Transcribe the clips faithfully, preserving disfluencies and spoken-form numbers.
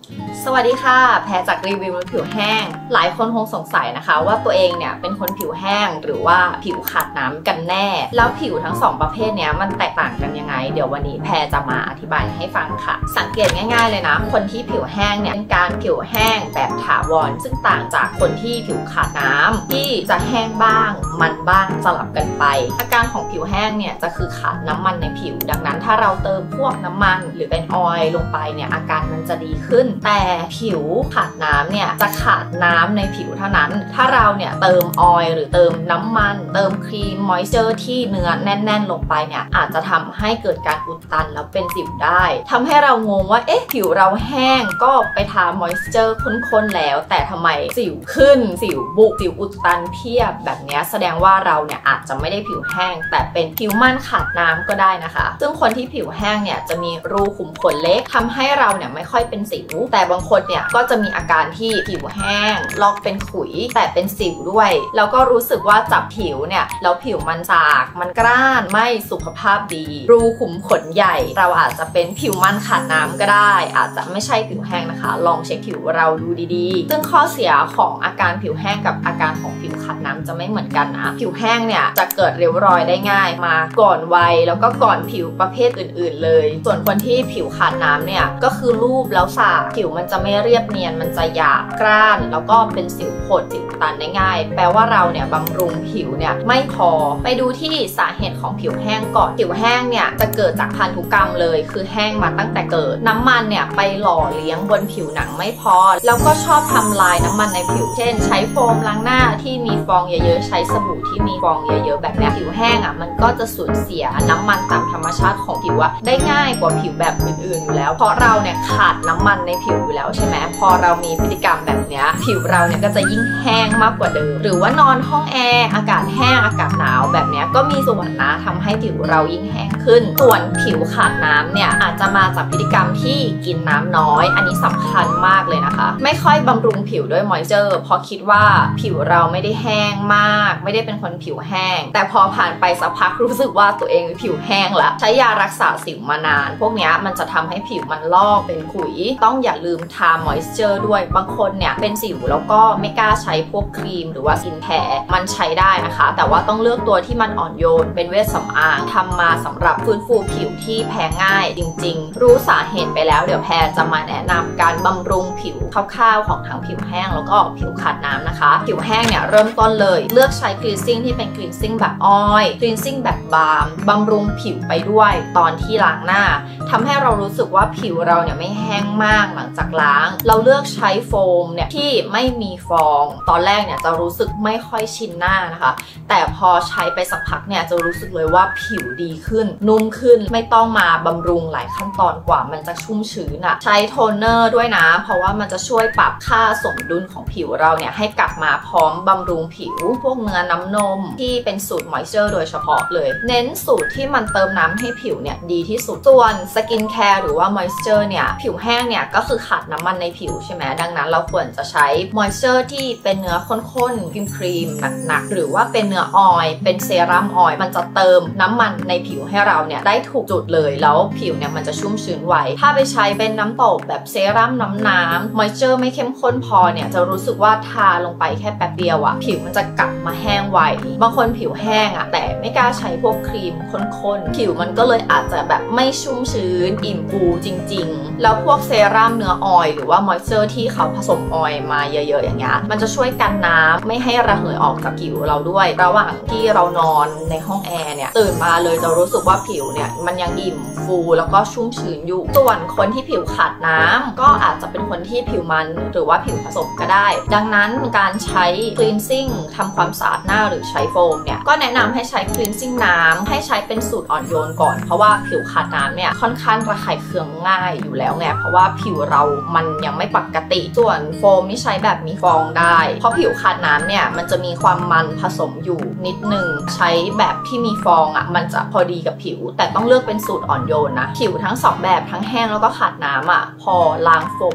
สวัสดีค่ะแพรจากรีวิวผิวแห้งหลายคนคงสงสัยนะคะว่าตัวเองเนี่ยเป็นคนผิวแห้งหรือว่าผิวขาดน้ำกันแน่แล้วผิวทั้งสองประเภทเนี้ยมันแตกต่างกันยังไงเดี๋ยววันนี้แพรจะมาอธิบายให้ฟังค่ะสังเกตง่ายๆเลยนะคนที่ผิวแห้งเนี่ยเป็นการผิวแห้งแบบถาวรซึ่งต่างจากคนที่ผิวขาดน้ำที่จะแห้งบ้างมันบ้างสลับกันไปอาการของผิวแห้งเนี่ยจะคือขาดน้ำมันในผิวดังนั้นถ้าเราเติมพวกน้ำมันหรือเป็นออยล์ลงไปเนี่ยอาการมันจะดีขึ้นแต่ผิวขาดน้ำเนี่ยจะขาดน้ำในผิวเท่านั้นถ้าเราเนี่ยเติมออยล์หรือเติมน้ำมันเติมครีมมอยเจอร์ที่เนื้อแน่นๆลงไปเนี่ยอาจจะทำให้เกิดการอุดตันแล้วเป็นสิวได้ทำให้เรางงว่าเอ๊ะผิวเราแห้งก็ไปทามอยเจอร์ข้นๆแล้วแต่ทำไมสิวขึ้นสิวบุกสิวอุดตันเพียบแบบนี้แสดงว่าเราเนี่ยอาจจะไม่ได้ผิวแห้งแต่เป็นผิวมันขาดน้ำก็ได้นะคะซึ่งคนที่ผิวแห้งเนี่ยจะมีรูขุมขนเล็กทำให้เราเนี่ยไม่ค่อยเป็นสิวแต่บางคนเนี่ยก็จะมีอาการที่ผิวแห้งลอกเป็นขุยแต่เป็นสิวด้วยแล้วก็รู้สึกว่าจับผิวเนี่ยแล้วผิวมันสากมันกร้านไม่สุขภาพดีรูขุมขนใหญ่เราอาจจะเป็นผิวมันขาดน้ำก็ได้อาจจะไม่ใช่ผิวแห้งนะคะลองเช็คผิวเราดูดีๆซึ่งข้อเสียของอาการผิวแห้งกับอาการของผิวขาดน้ำจะไม่เหมือนกันนะผิวแห้งเนี่ยจะเกิดริ้วรอยได้ง่ายมาก่อนวัยแล้วก็ก่อนผิวประเภทอื่นๆเลยส่วนคนที่ผิวขาดน้ำเนี่ยก็คือรูปแล้วสากผิวมันจะไม่เรียบเนียนมันจะหยาบกร้านแล้วก็เป็นสิวผดสิวตันได้ง่ายแปลว่าเราเนี่ยบำรุงผิวเนี่ยไม่พอไปดูที่สาเหตุของผิวแห้งก่อนผิวแห้งเนี่ยจะเกิดจากพันธุกรรมเลยคือแห้งมาตั้งแต่เกิดน้ำมันเนี่ยไปหล่อเลี้ยงบนผิวหนังไม่พอแล้วก็ชอบทำลายน้ำมันในผิวเช่นใช้โฟมล้างหน้าที่มีฟองเยอะๆใช้สบู่ที่มีฟองเยอะๆแบบนี้ผิวแห้งอ่ะมันก็จะสูญเสียน้ำมันตามธรรมชาติของผิวอะได้ง่ายกว่าผิวแบบอื่นๆอยู่แล้วเพราะเราเนี่ยขาดน้ำมันในผิวอยู่แล้วใช่ไหมพอเรามีพฤติกรรมแบบนี้ผิวเราเนี่ยก็จะยิ่งแห้งมากกว่าเดิมหรือว่านอนห้องแอร์อากาศแห้งอากาศหนาวแบบนี้ก็มีส่วนนะทำให้ผิวเรายิ่งแห้งขึ้นส่วนผิวขาดน้ำเนี่ยอาจจะมาจากพฤติกรรมที่กินน้ำน้อยอันนี้สำคัญมากเลยนะคะไม่ค่อยบำรุงผิวด้วยมอยเจอร์เพราะคิดว่าผิวเราไม่ได้แห้งมากไม่ได้เป็นคนผิวแห้งแต่พอผ่านไปสักพักรู้สึกว่าตัวเองผิวแห้งละใช้ยารักษาสิวมานานพวกนี้มันจะทำให้ผิวมันลอกเป็นขุยต้องอย่าลืมทามอยเจอร์ด้วยบางคนเนี่ยเป็นสิวแล้วก็ไม่กล้าใช้พวกครีมหรือว่าสกินแคร์มันใช้ได้นะคะแต่ว่าต้องเลือกตัวที่มันอ่อนโยนเป็นเวชสำอางทำมาสำหรับฟื้นฟูผิวที่แพ้ง่ายจริงๆรู้สาเหตุไปแล้วเดี๋ยวแพรจะมาแนะนำการบำรุงผิวคร่าวๆของทั้งผิวแห้งแล้วก็ผิวขาดน้ำนะคะผิวแห้งเนี่ยเริ่มต้นเลยเลือกใช้คลีนซิ่งที่เป็นคลีนซิ่งแบบออยล์คลีนซิ่งแบบบาล์มบำรุงผิวไปด้วยตอนที่ล้างหน้าทำให้เรารู้สึกว่าผิวเราเนี่ยไม่แห้งมากหลังจากล้างเราเลือกใช้โฟมเนี่ยที่ไม่มีฟองตอนแรกเนี่ยจะรู้สึกไม่ค่อยชินหน้านะคะแต่พอใช้ไปสักพักเนี่ยจะรู้สึกเลยว่าผิวดีขึ้นนุ่มขึ้นไม่ต้องมาบำรุงหลายขั้นตอนกว่ามันจะชุ่มชื้นอะใช้โทนเนอร์ด้วยนะเพราะว่ามันจะช่วยปรับค่าสมดุลของผิวเราเนี่ยให้กลับมาพร้อมบำรุงผิวพวกเนื้อน้ำนมที่เป็นสูตรมอยเจอร์โดยเฉพาะเลยเน้นสูตรที่มันเติมน้ำให้ผิวเนี่ยดีที่สุดส่วนสกินแคร์หรือว่ามอยเจอร์เนี่ยผิวแห้งเนี่ยก็คือขาดน้ำมันในผิวใช่ไหมดังนั้นเราควรจะใช้มอยเจอร์ที่เป็นเนื้อข้นๆครีมๆหนักๆหรือว่าเป็นเนื้อออยล์เป็นเซรั่มออยล์มันจะเติมน้ำมันในผิวให้เราเนี่ยได้ถูกจุดเลยแล้วผิวเนี่ยมันจะชุ่มชื้นไวถ้าไปใช้เป็นน้ำตกแบบเซรั่มน้ำน้ำมอยเจอร์ไม่เข้มข้นพอเนี่ยจะรู้สึกว่าทาลงไปแค่แป๊บเดียวอะผิวมันจะกลับมาแห้งไวบางคนผิวแห้งอะแต่ไม่กล้าใช้พวกครีมข้นๆผิวมันก็เลยอาจจะแบบไม่ชุ่มชื้นอิ่มฟูจริงๆแล้วพวกเซรั่มเนื้อออยล์หรือว่ามอยเจอร์ที่เขาผสมออยล์มาเยอะๆอย่างเงี้ยมันจะช่วยกันน้ำไม่ให้ระเหยออกจากผิวเราด้วยระหว่างที่เรานอนในห้องแอร์เนี่ยตื่นมาเลยจะรู้สึกว่าผิวเนี่ยมันยังอิ่มฟูแล้วก็ชุ่มชื้นอยู่ส่วนคนที่ผิวขาดน้ำก็อาจจะเป็นคนที่ผิวมันหรือว่าผิวผสมก็ได้ดังนั้นการใช้ cleansing ทำความสะอาดหน้าหรือใช้โฟมเนี่ยก็แนะนำให้ใช้ cleansing น้ำให้ใช้เป็นสูตรอ่อนโยนก่อนเพราะว่าผิวขาดน้ำเนี่ยค่อนข้างระคายเคืองง่ายอยู่แล้วไงเพราะว่าผิวเรามันยังไม่ปกติส่วนโฟมนี่ใช้แบบมีฟองได้เพราะผิวขาดน้ำเนี่ยมันจะมีความมันผสมอยู่นิดนึงใช้แบบที่มีฟองอ่ะมันจะพอดีกับผิวแต่ต้องเลือกเป็นสูตรอ่อนโยนนะผิวทั้งสองแบบทั้งแห้งแล้วก็ขาดน้ำอ่ะพอล้างโฟม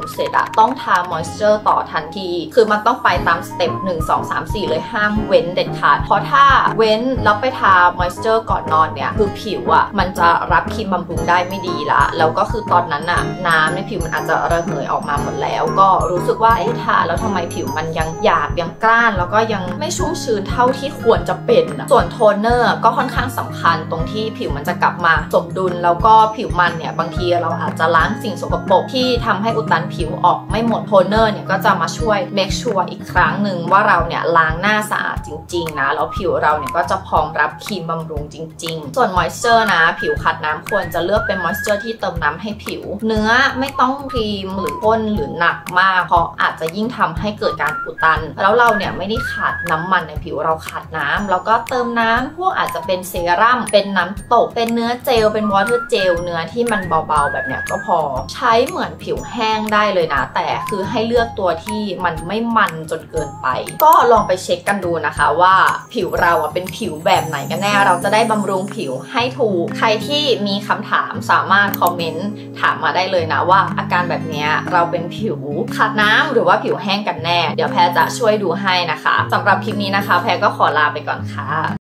เสร็จอะต้องทามอยส์เจอร์ต่อทันทีคือมันต้องไปตามสเต็ปหนึ่ง สอง สาม สี่เลยห้ามเว้นเด็ดขาดเพราะถ้าเว้นแล้วไปทามอยส์เจอร์ก่อนนอนเนี่ยคือผิวอะมันจะรับครีมบำรุงได้ไม่ดีละแล้วก็คือตอนนั้นอะน้ำในผิวมันอาจจะระเหยออกมาหมดแล้วก็รู้สึกว่าเอ๊ะทาแล้วทำไมผิวมันยังหยาบยังกร้านแล้วก็ยังไม่ชุ่มชื้นเท่าที่ควรจะเป็นส่วนโทนเนอร์ก็ค่อนข้างสำคัญตรงที่ผิวมันจะกลับมาสมดุลแล้วก็ผิวมันเนี่ยบางทีเราอาจจะล้างสิ่งสกปรกที่ทำให้อุดตันผิวออกไม่หมดโทนเนอร์เนี่ยก็จะมาช่วย make sure อีกครั้งหนึ่งว่าเราเนี่ยล้างหน้าสะอาดจริงๆนะแล้วผิวเราเนี่ยก็จะพร้อมรับครีมบำรุงจริงๆส่วน moisture นะผิวขัดน้ำควรจะเลือกเป็น moisture ที่เติมน้ำให้ผิวเนื้อไม่ต้องครีมหรือข้นหรือหนักมากเพราะอาจจะยิ่งทำให้เกิดการอุดตันแล้วเราเนี่ยไม่ได้ขาดน้ำมันในผิวเราขาดน้ำแล้วก็เติมน้ำพวกอาจจะเป็นเซรั่มเป็นน้ำตกเป็นเนื้อเจลเป็นวอเตอร์เจลเนื้อที่มันเบาๆแบบเนี้ยก็พอใช้เหมือนผิวแห้งได้เลยนะแต่คือให้เลือกตัวที่มันไม่มันจนเกินไปก็ลองไปเช็คกันดูนะคะว่าผิวเราอ่ะเป็นผิวแบบไหนกันแน่เราจะได้บำรุงผิวให้ถูกใครที่มีคำถามสามารถคอมเมนต์ถามมาได้เลยนะว่าอาการแบบนี้เราเป็นผิวขาดน้ำหรือว่าผิวแห้งกันแน่เดี๋ยวแพรจะช่วยดูให้นะคะสำหรับคลิปนี้นะคะแพรก็ขอลาไปก่อนค่ะ